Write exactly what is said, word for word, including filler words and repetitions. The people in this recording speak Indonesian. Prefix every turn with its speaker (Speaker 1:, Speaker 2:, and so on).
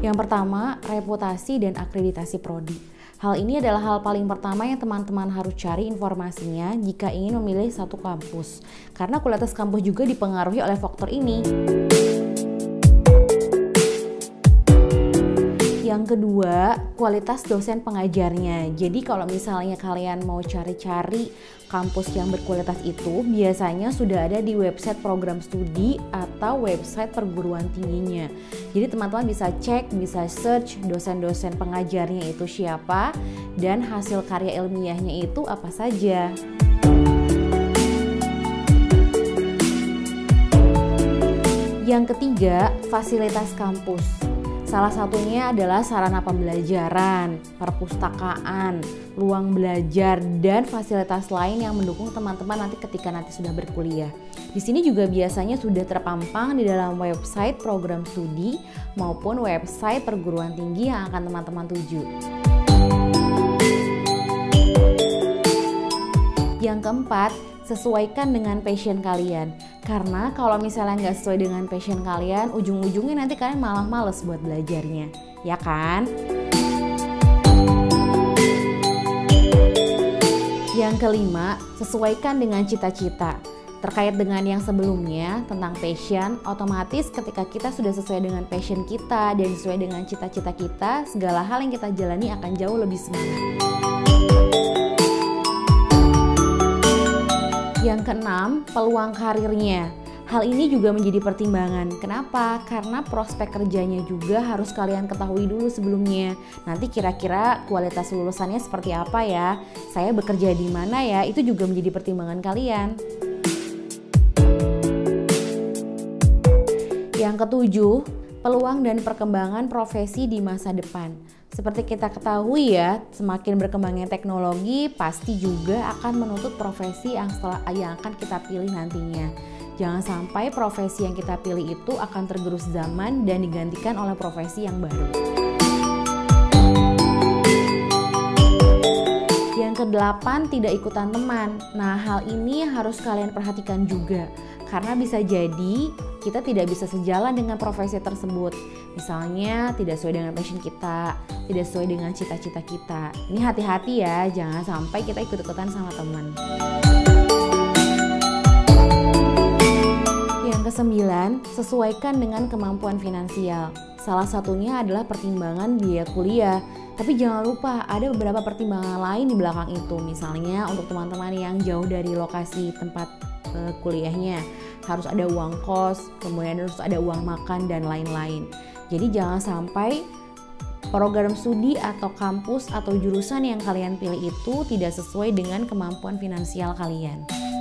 Speaker 1: Yang pertama, reputasi dan akreditasi prodi. Hal ini adalah hal paling pertama yang teman-teman harus cari informasinya jika ingin memilih satu kampus. Karena kualitas kampus juga dipengaruhi oleh faktor ini. Yang kedua, kualitas dosen pengajarnya. Jadi kalau misalnya kalian mau cari-cari kampus yang berkualitas itu, biasanya sudah ada di website program studi atau website perguruan tingginya. Jadi teman-teman bisa cek, bisa search dosen-dosen pengajarnya itu siapa dan hasil karya ilmiahnya itu apa saja. Yang ketiga, fasilitas kampus. Salah satunya adalah sarana pembelajaran, perpustakaan, ruang belajar, dan fasilitas lain yang mendukung teman-teman nanti ketika nanti sudah berkuliah. Di sini juga biasanya sudah terpampang di dalam website program studi maupun website perguruan tinggi yang akan teman-teman tuju. Yang keempat, sesuaikan dengan passion kalian. Karena kalau misalnya nggak sesuai dengan passion kalian, ujung-ujungnya nanti kalian malah males buat belajarnya, ya kan? Yang kelima, sesuaikan dengan cita-cita. Terkait dengan yang sebelumnya tentang passion, otomatis ketika kita sudah sesuai dengan passion kita dan sesuai dengan cita-cita kita, segala hal yang kita jalani akan jauh lebih semangat. Yang keenam, peluang karirnya. Hal ini juga menjadi pertimbangan. Kenapa? Karena prospek kerjanya juga harus kalian ketahui dulu sebelumnya. Nanti kira-kira kualitas lulusannya seperti apa ya? Saya bekerja di mana ya? Itu juga menjadi pertimbangan kalian. Yang ketujuh, peluang dan perkembangan profesi di masa depan. Seperti kita ketahui ya, semakin berkembangnya teknologi pasti juga akan menuntut profesi yang setelah yang akan kita pilih nantinya. Jangan sampai profesi yang kita pilih itu akan tergerus zaman dan digantikan oleh profesi yang baru. Yang kedelapan, tidak ikutan teman. Nah, hal ini harus kalian perhatikan juga. Karena bisa jadi kita tidak bisa sejalan dengan profesi tersebut. Misalnya tidak sesuai dengan passion kita, tidak sesuai dengan cita-cita kita. Ini hati-hati ya, jangan sampai kita ikut-ikutan sama teman. Yang kesembilan, sesuaikan dengan kemampuan finansial. Salah satunya adalah pertimbangan biaya kuliah. Tapi jangan lupa ada beberapa pertimbangan lain di belakang itu. Misalnya untuk teman-teman yang jauh dari lokasi tempat uh, kuliahnya, harus ada uang kos, kemudian harus ada uang makan dan lain-lain. Jadi jangan sampai program studi atau kampus atau jurusan yang kalian pilih itu tidak sesuai dengan kemampuan finansial kalian.